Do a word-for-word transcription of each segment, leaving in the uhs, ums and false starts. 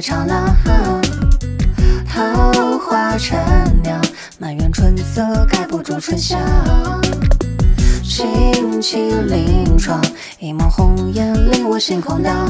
长廊，桃花陈酿，埋怨春色盖不住春香。轻轻临窗，一抹红颜令我心空荡。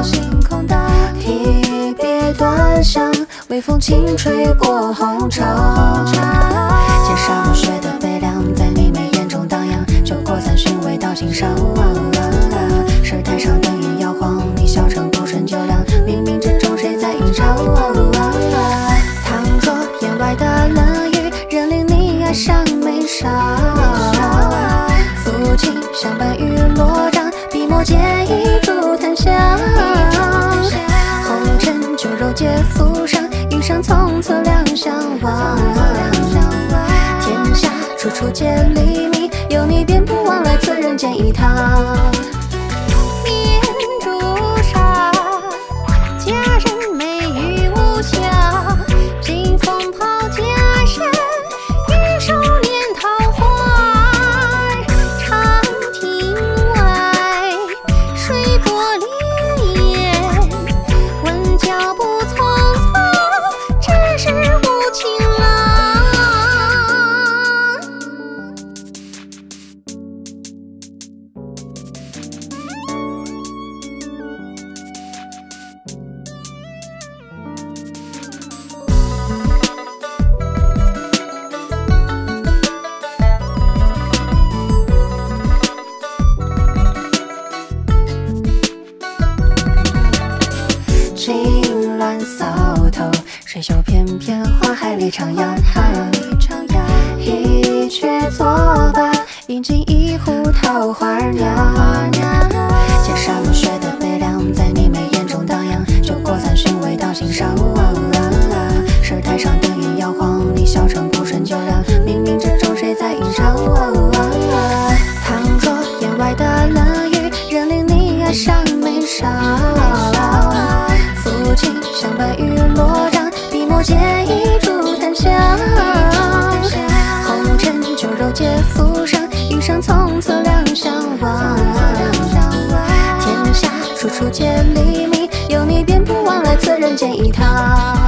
提笔端详，微风轻吹过红尘。见沙漠雪的悲凉，在你眉眼中荡漾。酒过三巡，味道尽上。石台上灯影摇晃，你笑成孤身酒凉。冥冥之中，谁在吟唱？倘若眼外的冷雨，仍令你爱上眉梢。抚琴相伴雨落帐，笔墨皆一烛檀香。红尘酒肉皆浮上，余生从此两相望。天下处处皆黎明，有你便不枉来此人间一趟。念朱砂，佳人美玉无瑕，金风抛佳身，玉手拈桃花。长亭外，水波潋滟，闻脚步匆匆，只是无情郎。金銮扫头，水袖翩翩，花海里徜徉。一曲作罢，饮尽一壶桃花酿。见沙漠雪的悲凉，在你眉眼中荡漾。酒过三巡，味道尽上。石台上灯影摇晃，你笑成孤身酒凉。冥冥之中，谁在吟唱？倘若眼外的冷雨，仍令你爱上眉梢。抚琴相伴雨落帐，笔墨皆一烛檀香。红尘酒肉皆浮上，余生从此两相望。天下处处皆黎明，有你便不枉来此人间一趟。